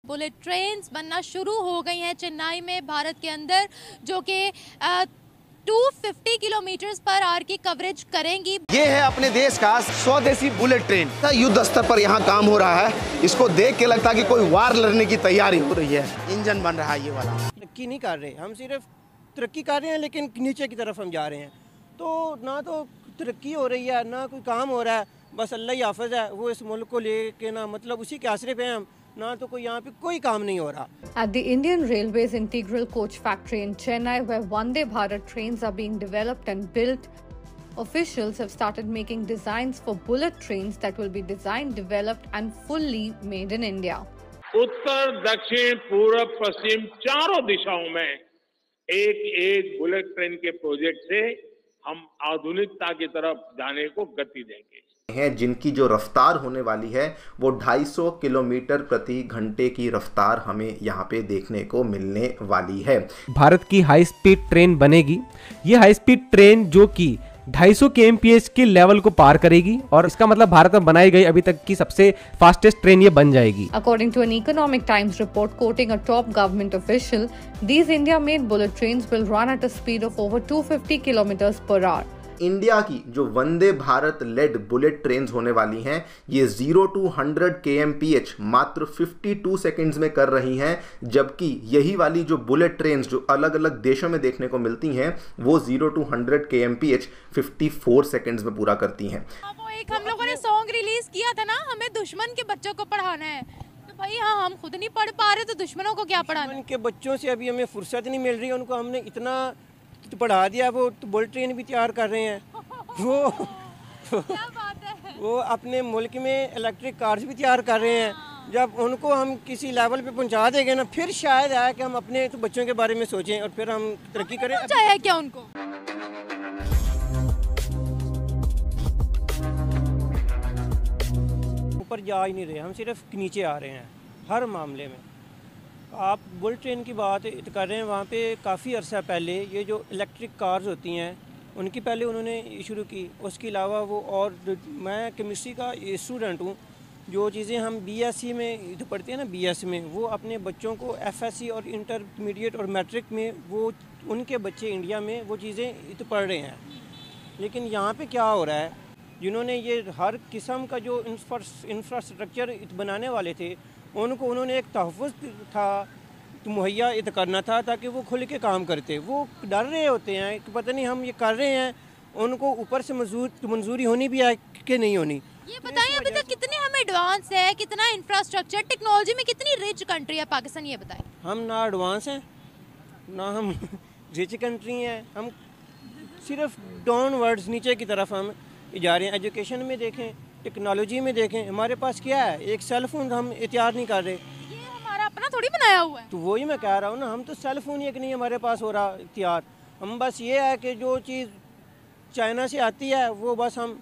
Bullet trains बनना शुरू हो गई हैं चेन्नई में भारत के अंदर, जो कि 250 किलोमीटर पर आवर की कवरेज करेंगी। ये है अपने देश का स्वदेशी बुलेट ट्रेन। युद्ध स्तर पर यहाँ काम हो रहा है। इसको देख के लगता है कि कोई वार लड़ने की तैयारी हो रही है। इंजन बन रहा है ये वाला। तरक्की नहीं कर रहे, हम सिर्फ तरक्की कर रहे हैं, लेकिन नीचे की तरफ हम जा रहे हैं। तो ना तो तरक्की हो रही है, ना कोई काम हो रहा है। बस अल्लाह ही हाफ़िज़ है, वो इस मुल्क को लेके ना मतलब उसी के आसरे पे हैं हम, ना तो कोई यहाँ पे कोई काम नहीं हो रहा। At the Indian Railways integral coach factory in Chennai, where Vande Bharat trains are being developed and built, officials have started making designs for bullet trains that will be designed, developed and fully made in India. उत्तर, दक्षिण, पूर्व, पश्चिम चारों दिशाओं में एक bullet train के project से हम आधुनिकता की तरफ जाने को गति देंगे। हैं जिनकी जो रफ्तार होने वाली है वो 250 किलोमीटर प्रति घंटे की रफ्तार हमें यहाँ पे देखने को मिलने वाली है। भारत की हाई स्पीड ट्रेन बनेगी। ये हाई स्पीड ट्रेन जो कि 250 kmph के लेवल को पार करेगी और इसका मतलब भारत में बनाई गई अभी तक की सबसे फास्टेस्ट ट्रेन ये बन जाएगी। According to an Economic Times report quoting a top government official, these India-made bullet trains will run at a speed of over 250 kilometers per hour. India की जो Vande Bharat led bullet trains होने वाली हैं ये 0 to 100 kmph मात्र 52 seconds में कर रही हैं, जबकि यही वाली जो बुलेट ट्रेन्स जो अलग अलग देशों में देखने को मिलती हैं वो 0 to 100 kmph 54 सेकंड्स में पूरा करती हैं। वो एक हम लोगों ने सॉन्ग रिलीज किया था ना, हमें दुश्मन के बच्चों को पढ़ाना है। तो भाई हाँ, हम खुद नहीं पढ़ पा रहे तो दुश्मनों को क्या पढ़ाना। दुश्मन के बच्चों से अभी हमें फुर्सत नहीं मिल रही, उनको हमने इतना तो पढ़ा दिया, वो तो बुलेट ट्रेन भी तैयार कर रहे हैं। क्या बात है। वो अपने मुल्क में इलेक्ट्रिक कार्स भी तैयार कर रहे हैं। जब उनको हम किसी लेवल पे पहुंचा देंगे ना, फिर शायद आया कि हम अपने तो बच्चों के बारे में सोचें और फिर हम तरक्की करें। चाहिए क्या उनको? ऊपर जा ही नहीं रहे, हम सिर्फ नीचे आ रहे हैं हर मामले में। आप बुलेट ट्रेन की बात कर रहे हैं, वहाँ पे काफ़ी अरसा पहले ये जो इलेक्ट्रिक कार्स होती हैं उनकी पहले उन्होंने शुरू की। उसके अलावा वो और मैं केमिस्ट्री का स्टूडेंट हूँ, जो चीज़ें हम बीएससी में पढ़ते हैं ना, बीएस में, वो अपने बच्चों को एफएससी और इंटरमीडिएट और मैट्रिक में वो उनके बच्चे इंडिया में वो चीज़ें पढ़ रहे हैं। लेकिन यहाँ पे क्या हो रहा है, जिन्होंने ये हर किस्म का जो इंफ्रास्ट्रक्चर बनाने वाले थे उनको उन्होंने एक तहफ़्फ़ुज़ था मुहैया करना था ताकि वो खुल के काम करते। वो डर रहे होते हैं कि पता नहीं हम ये कर रहे हैं, उनको ऊपर से मंजूरी होनी भी है कि नहीं होनी। ये बताइए अभी तक कितने हम एडवांस है, कितना इंफ्रास्ट्रक्चर टेक्नोलॉजी में कितनी रिच कंट्री है पाकिस्तान, ये बताइए। हम ना एडवांस हैं ना हम रिच कंट्री हैं, हम सिर्फ डाउनवर्ड्स नीचे की तरफ हम जा रहे हैं। एजुकेशन में देखें, टेक्नोलॉजी में देखें, हमारे पास क्या है, एक सेल फोन हम इख्तियार नहीं कर रहे। ये हमारा अपना थोड़ी बनाया हुआ है। तो वही मैं कह रहा हूँ ना, हम तो सेल फोन एक नहीं हमारे पास हो रहा इख्तियार। हम बस ये है कि जो चीज़ चाइना से आती है वो बस हम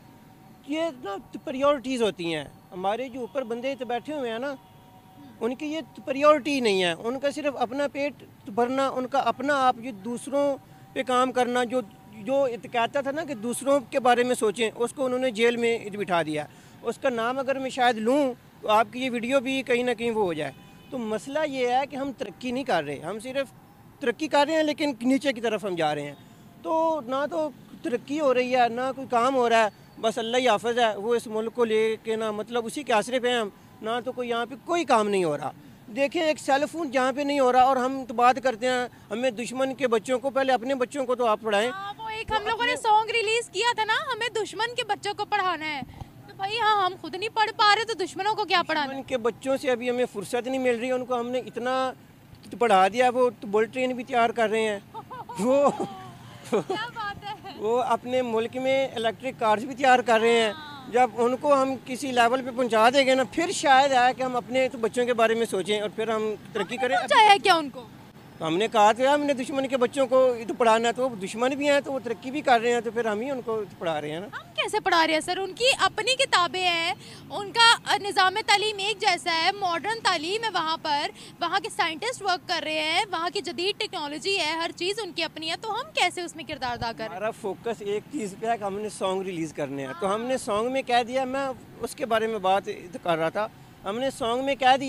ये ना प्रायोरिटीज़ होती हैं। हमारे जो ऊपर बंदे तो बैठे हुए हैं ना, उनकी ये प्रायोरिटी नहीं है, उनका सिर्फ अपना पेट भरना, उनका अपना आप ये दूसरों पे काम करना। जो कहता था ना कि दूसरों के बारे में सोचें, उसको उन्होंने जेल में बिठा दिया। उसका नाम अगर मैं शायद लूँ तो आपकी ये वीडियो भी कहीं ना कहीं वो हो जाए। तो मसला ये है कि हम तरक्की नहीं कर रहे, हम सिर्फ तरक्की कर रहे हैं, लेकिन नीचे की तरफ हम जा रहे हैं। तो ना तो तरक्की हो रही है, ना कोई काम हो रहा है। बस अल्लाह ही हाफ़िज़ है, वो इस मुल्क को लेके ना मतलब उसी के आसरे पे हैं हम, ना तो कोई यहाँ पे कोई काम नहीं हो रहा। देखें, एक सेल फोन जहाँ पे नहीं हो रहा और हम तो बात करते हैं हमें दुश्मन के बच्चों को, पहले अपने बच्चों को तो आप पढ़ाएं। वो एक हम लोगों ने सॉन्ग रिलीज किया था ना, हमें दुश्मन के बच्चों को पढ़ाना है। तो भाई हाँ, हम खुद नहीं पढ़ पा रहे तो दुश्मनों को क्या पढ़ाना। दुश्मन के बच्चों से अभी हमें फुर्सत नहीं मिल रही, उनको हमने इतना तो पढ़ा दिया, वो तो बुलेट ट्रेन भी तैयार कर रहे हैं। वो क्या बात है। वो अपने मुल्क में इलेक्ट्रिक कार्स भी तैयार कर रहे हैं। जब उनको हम किसी लेवल पे पहुंचा देंगे ना, फिर शायद आया कि हम अपने तो बच्चों के बारे में सोचें और फिर हम तरक्की करें। चाहिए क्या उनको? तो हमने कहा था हमने दुश्मन के बच्चों को तो पढ़ाना, तो वो दुश्मन भी हैं तो वो तरक्की भी कर रहे हैं, तो फिर हम ही उनको पढ़ा रहे हैं ना। हम कैसे पढ़ा रहे हैं सर? उनकी अपनी किताबें हैं, उनका निज़ाम तालीम एक जैसा है, मॉडर्न तालीम है वहाँ पर, वहाँ के साइंटिस्ट वर्क कर रहे हैं, वहाँ की जदीद टेक्नोलॉजी है, हर चीज़ उनकी अपनी है। तो हम कैसे उसमें किरदार अदा कर? हमारा फोकस एक चीज़ पे है कि हमने सॉन्ग रिलीज़ करने हैं। तो हमने सॉन्ग में कह दिया, मैं उसके बारे में बात कर रहा था, हमने सॉन्ग में कह दिया है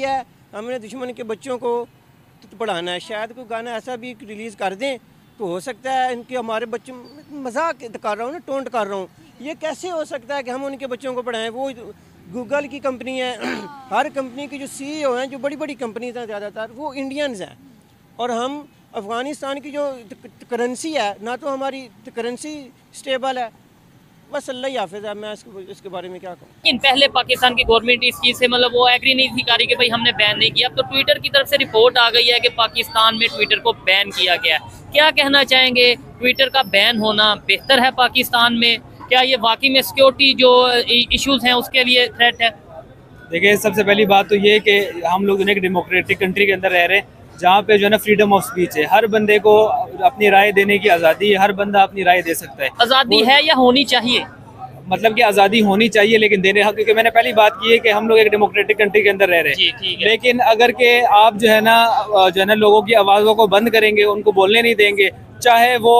हमने दुश्मन के बच्चों को पढ़ाना है। शायद कोई गाना ऐसा भी रिलीज़ कर दें तो हो सकता है इनके हमारे बच्चे, मजाक कर रहा हूँ ना, टोंट कर रहा हूँ, ये कैसे हो सकता है कि हम उनके बच्चों को पढ़ाएं। वो गूगल की कंपनी है, हर कंपनी की जो CEO हैं, जो बड़ी बड़ी कंपनीज हैं ज़्यादातर वो इंडियंस हैं, और हम अफ़गानिस्तान की जो करेंसी है ना, तो हमारी करेंसी स्टेबल है। बस अल्लाह ही हाफिज़ है। मैं इसके बारे में क्या कहूँ। लेकिन पहले पाकिस्तान की गवर्नमेंट इस चीज़ से मतलब वो एग्री नहीं थी करी कि भाई हमने बैन नहीं किया। अब तो ट्विटर की तरफ से रिपोर्ट आ गई है कि पाकिस्तान में ट्विटर को बैन किया गया है। क्या कहना चाहेंगे, ट्विटर का बैन होना बेहतर है पाकिस्तान में? क्या ये वाकई में सिक्योरिटी जो इश्यूज हैं उसके लिए थ्रेट है? देखिए, सबसे पहली बात तो ये कि हम लोग एक डेमोक्रेटिक कंट्री के अंदर रह रहे हैं जहाँ पे जो है ना फ्रीडम ऑफ स्पीच है, हर बंदे को अपनी राय देने की आज़ादी है, हर बंदा अपनी राय दे सकता है। आज़ादी है या होनी चाहिए? मतलब कि आज़ादी होनी चाहिए, लेकिन देने, क्योंकि मैंने पहली बात की है कि हम लोग एक डेमोक्रेटिक कंट्री के अंदर रह रहे हैं। लेकिन अगर के आप जो है ना लोगों की आवाज़ों को बंद करेंगे, उनको बोलने नहीं देंगे, चाहे वो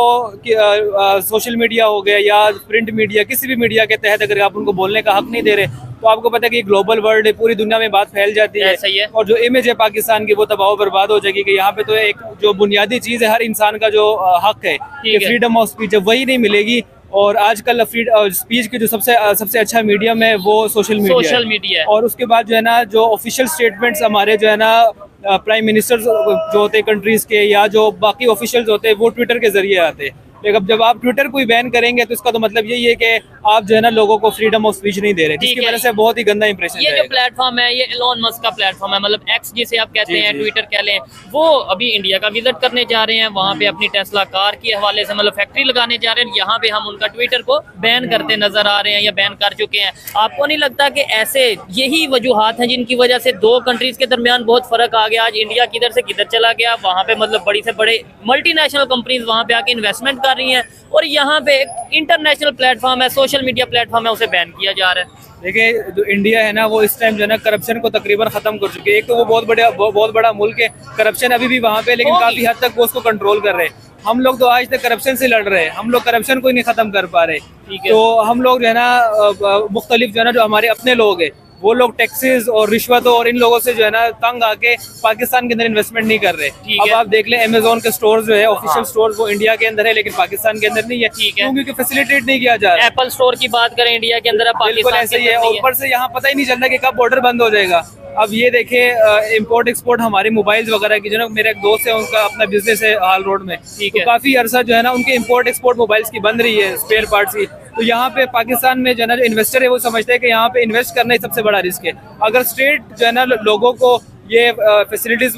सोशल मीडिया हो गया या प्रिंट मीडिया, किसी भी मीडिया के तहत अगर आप उनको बोलने का हक नहीं दे रहे, तो आपको पता है कि ग्लोबल वर्ल्ड है, पूरी दुनिया में बात फैल जाती है। सही है। और जो इमेज है पाकिस्तान की वो तबाह बर्बाद हो जाएगी कि यहाँ पे तो एक जो बुनियादी चीज़ है, हर इंसान का जो हक है कि फ्रीडम ऑफ स्पीच है, वही नहीं मिलेगी। और आजकल स्पीच की जो सबसे अच्छा मीडियम है वो सोशल मीडिया है। और उसके बाद जो है ना, जो ऑफिशियल स्टेटमेंट्स हमारे जो है ना प्राइम मिनिस्टर जो होते हैं कंट्रीज के, या जो बाकी ऑफिशियल्स होते हैं, वो ट्विटर के जरिए आते हैं। लेकिन अब जब आप ट्विटर को ही बैन करेंगे तो इसका तो मतलब यही है कि आप जो है ना लोगों को फ्रीडम ऑफ स्पीच नहीं दे रहे, जिसकी वजह से बहुत ही गंदा इंप्रेशन ये जो प्लेटफॉर्म है, ये एलोन मस्क का प्लेटफॉर्म है, मतलब एक्स जिसे आप कहते हैं, ट्विटर कह लें, वो अभी इंडिया का विजिट करने जा रहे हैं। वहाँ पे अपनी टेस्ला कार के हवाले से मतलब फैक्ट्री लगाने जा रहे हैं। यहाँ पे हम उनका ट्विटर को बैन करते नजर आ रहे हैं या बैन कर चुके हैं। आपको नहीं लगता कि ऐसे यही वजूहात हैं जिनकी वजह से दो कंट्रीज के दरमियान बहुत फर्क आ गया? आज इंडिया किधर से किधर चला गया, वहाँ पे मतलब बड़ी से बड़े मल्टीनेशनल कंपनीज वहाँ पे आके इन्वेस्टमेंट कर रही हैं, और यहाँ पे एक इंटरनेशनल प्लेटफॉर्म है, सोशल मीडिया प्लेटफॉर्म है, उसे बैन किया जा रहा है। देखिए, जो इंडिया है ना, वो इस टाइम जो है ना करप्शन को तकरीबन खत्म कर चुके हैं। एक तो वो बहुत बड़ा मुल्क है, करप्शन अभी भी वहाँ पे, लेकिन काफी हद तक वो उसको कंट्रोल कर रहे हैं। हम लोग तो आज तक करप्शन से लड़ रहे हैं, हम लोग करप्शन को ही नहीं खत्म कर पा रहे। तो हम लोग जो है ना मुख्तलिफ जो है ना, जो हमारे अपने लोग हैं, वो लोग टैक्सेस और रिश्वतों और इन लोगों से जो है ना तंग आके पाकिस्तान के अंदर इन्वेस्टमेंट नहीं कर रहे। अब आप देख लें, अमेज़न के स्टोर्स जो है, ऑफिशियल स्टोर्स, वो इंडिया के अंदर है लेकिन पाकिस्तान के अंदर नहीं है। क्योंकि फैसिलिटेट नहीं किया जा रहा। एप्पल स्टोर की बात करें इंडिया के अंदर, बिल्कुल ऐसे ही है। ऊपर से यहाँ पता ही नहीं चलता कि कब बॉर्डर बंद हो जाएगा। अब ये देखे इम्पोर्ट एक्सपोर्ट हमारे मोबाइल्स वगैरह की, जो ना मेरा एक दोस्त है, उनका अपना बिजनेस है हाल रोड में, तो काफी अरसा जो है ना उनके इम्पोर्ट एक्सपोर्ट मोबाइल्स की बंद रही है, स्पेयर पार्ट्स की। तो यहाँ पे पाकिस्तान में जो है ना, जो इन्वेस्टर है वो समझते हैं कि यहाँ पे इन्वेस्ट करना ही सबसे बड़ा रिस्क है। अगर स्टेट जो है ना लोगों को ये फैसिलिटीज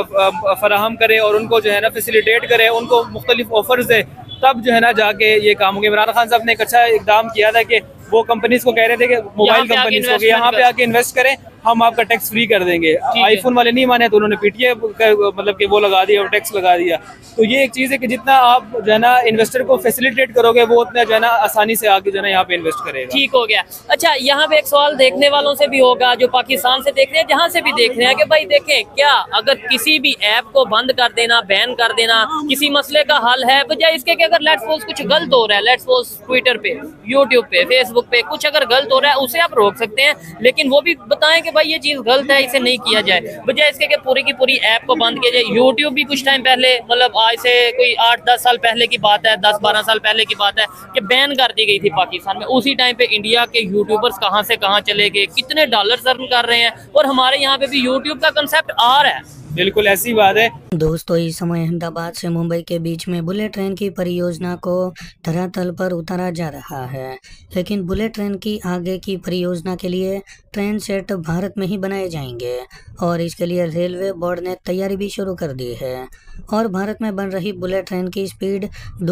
फराहम करे और उनको जो है ना फैसिलिटेट करे, उनको मुख्तलिफ ऑफर्स दे, तब जो है ना जाके ये काम होंगे। इमरान खान साहब ने एक अच्छा इकदाम किया था कि वो कंपनीज को कह रहे थे कि मोबाइल कंपनीज को यहाँ पे आके इन्वेस्ट करें, हम आपका टैक्स फ्री कर देंगे। आईफोन वाले नहीं माने तो उन्होंने पीटीए मतलब कि वो लगा दिया और टैक्स लगा दिया। तो ये एक चीज़ है कि जितना आप जो है ना इन्वेस्टर को फैसिलिटेट करोगे, वो उतना जो है ना आसानी से आके जो है ना यहाँ पे इन्वेस्ट करेगा। ठीक हो गया। अच्छा, यहाँ पे एक सवाल देखने वालों से भी होगा, जो पाकिस्तान से देख रहे हैं, जहाँ से भी देख रहे हैं, कि भाई देखें, क्या अगर किसी भी ऐप को बंद कर देना, बैन कर देना, किसी मसले का हल है? बजाय इसके कि अगर लेट्स सपोज कुछ गलत हो रहा है, लेट्स सपोज ट्विटर पे, यूट्यूब पे, फेसबुक पे कुछ अगर गलत हो रहा है, उसे आप रोक सकते हैं, लेकिन वो भी बताएं कि भाई ये चीज़ गलत है, इसे नहीं किया जाए। बजाय इसके कि पूरी की पूरी ऐप को बंद किया जाए। यूट्यूब भी कुछ टाइम पहले, मतलब आज से कोई 8-10 साल पहले की बात है, 10-12 साल पहले की बात है, कि बैन कर दी गई थी पाकिस्तान में। उसी टाइम पे इंडिया के यूट्यूबर्स कहाँ से कहाँ चले गए, कितने डॉलर्स अर्न कर रहे हैं, और हमारे यहाँ पे भी यूट्यूब का कंसेप्ट आ रहा है। बिल्कुल ऐसी बात है दोस्तों। इस समय अहमदाबाद से मुंबई के बीच में बुलेट ट्रेन की परियोजना को धरातल पर उतारा जा रहा है, लेकिन बुलेट ट्रेन की आगे की परियोजना के लिए ट्रेन सेट भारत में ही बनाए जाएंगे, और इसके लिए रेलवे बोर्ड ने तैयारी भी शुरू कर दी है। और भारत में बन रही बुलेट ट्रेन की स्पीड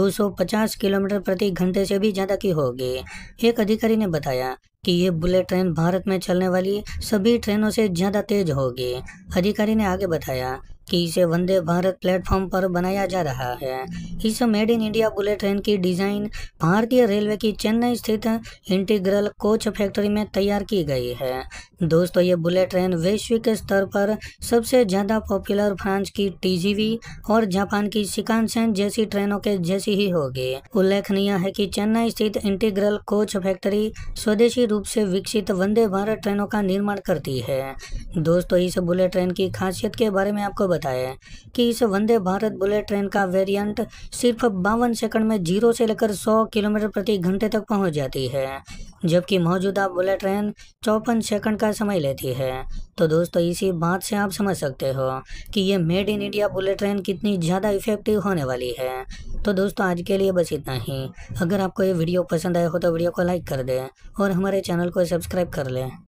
250 किलोमीटर प्रति घंटे से भी ज़्यादा की होगी। एक अधिकारी ने बताया कि ये बुलेट ट्रेन भारत में चलने वाली सभी ट्रेनों से ज़्यादा तेज होगी। अधिकारी ने आगे बताया कि इसे वंदे भारत प्लेटफॉर्म पर बनाया जा रहा है। इस made in India bullet train की डिज़ाइन भारतीय रेलवे की चेन्नई स्थित इंटीग्रल कोच फैक्ट्री में तैयार की गई है। है। दोस्तों ये बुलेट ट्रेन वैश्विक स्तर पर सबसे ज़्यादा पॉपुलर फ्रांस की टीजीवी और जापान की शिकानसेन जैसी ट्रेनों के जैसी ही होगी। उल्लेखनीय है कि चेन्नई स्थित इंटीग्रल कोच फैक्ट्री स्वदेशी रूप से विकसित वंदे भारत ट्रेनों का निर्माण करती है। दोस्तों इस बुलेट ट्रेन की खासियत के बारे में आपको बताएं कि इस वंदे भारत बुलेट ट्रेन का वेरिएंट सिर्फ 52 सेकंड में 0 से लेकर 100 किलोमीटर प्रति घंटे तक पहुंच जाती है, जबकि मौजूदा बुलेट ट्रेन 54 सेकंड का समय लेती है। तो दोस्तों इसी बात से आप समझ सकते हो कि ये made in India bullet train कितनी ज़्यादा इफेक्टिव होने वाली है। तो दोस्तों आज के लिए बस इतना ही। अगर आपको ये वीडियो पसंद आया हो तो वीडियो को लाइक कर दें और हमारे चैनल को सब्सक्राइब कर लें।